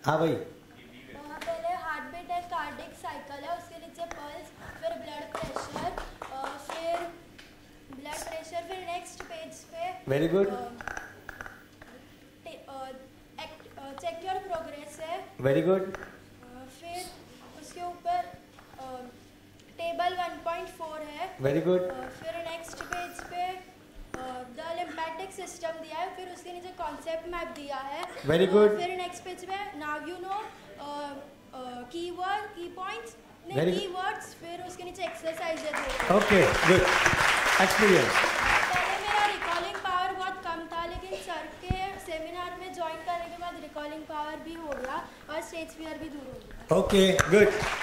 हाँ भाई, पहले हार्ट बीट है, कार्डिक साइकिल है, उसके नीचे पल्स, फिर ब्लड प्रेशर, फिर नेक्स्ट पेज पे very good, check your progress है, वेरी गुड, फिर उसके ऊपर टेबल 1.4 है, वेरी गुड, फिर नेक्स्ट पेज पे द लिम्फेटिक सिस्टम दिया है, फिर उसके नीचे कॉन्सेप्ट मैप दिया है, वेरी गुड, फिर नेक्स्ट पेज पे now you know keyword key points, keywords, फिर उसके नीचे एक्सरसाइज है। Okay good experience. पहले मेरा रिकॉलिंग पावर बहुत कम था, लेकिन सर के सेमिनार में ज्वाइन करने के बाद रिकॉलिंग पावर भी हो गया और स्टेज फियर भी दूर हो गया। Okay good.